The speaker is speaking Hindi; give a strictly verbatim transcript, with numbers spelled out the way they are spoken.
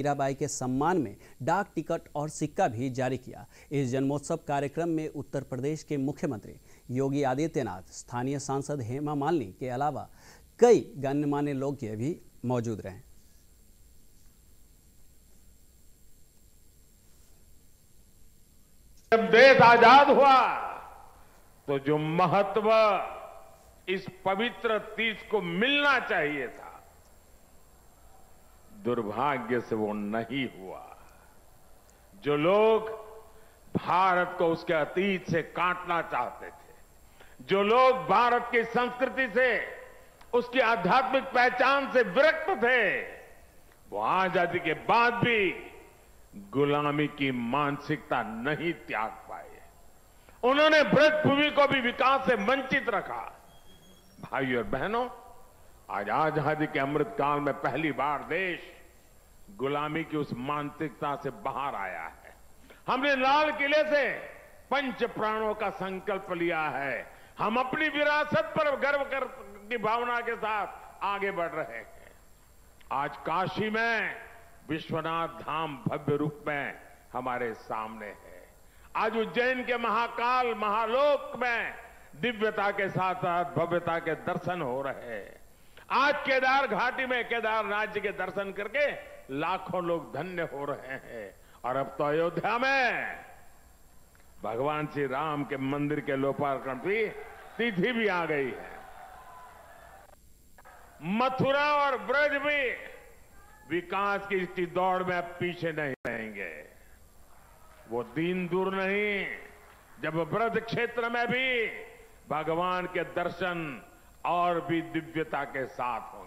मीराबाई के सम्मान में डाक टिकट और सिक्का भी जारी किया। इस जन्मोत्सव कार्यक्रम में उत्तर प्रदेश के मुख्यमंत्री योगी आदित्यनाथ, स्थानीय सांसद हेमा मालिनी के अलावा कई गणमान्य लोग भी मौजूद रहे। जब देश आजाद हुआ तो जो महत्व इस पवित्र तीज को मिलना चाहिए था, दुर्भाग्य से वो नहीं हुआ। जो लोग भारत को उसके अतीत से काटना चाहते थे, जो लोग भारत की संस्कृति से, उसकी आध्यात्मिक पहचान से विरक्त थे, वो आजादी के बाद भी गुलामी की मानसिकता नहीं त्याग पाए। उन्होंने ब्रजभूमि को भी विकास से वंचित रखा। भाइयों और बहनों, आज आजादी के अमृत काल में पहली बार देश गुलामी की उस मानसिकता से बाहर आया है। हमने लाल किले से पंच प्राणों का संकल्प लिया है। हम अपनी विरासत पर गर्व कर की भावना के साथ आगे बढ़ रहे हैं। आज काशी में विश्वनाथ धाम भव्य रूप में हमारे सामने है। आज उज्जैन के महाकाल महालोक में दिव्यता के साथ साथ भव्यता के दर्शन हो रहे हैं। आज केदार घाटी में केदारनाथ जी के दर्शन करके लाखों लोग धन्य हो रहे हैं। और अब तो अयोध्या में भगवान श्री राम के मंदिर के लोकार्पण की तिथि भी आ गई है। मथुरा और ब्रज भी विकास की इस दौड़ में अब पीछे नहीं रहेंगे। वो दिन दूर नहीं जब ब्रज क्षेत्र में भी भगवान के दर्शन और भी दिव्यता के साथ होंगे।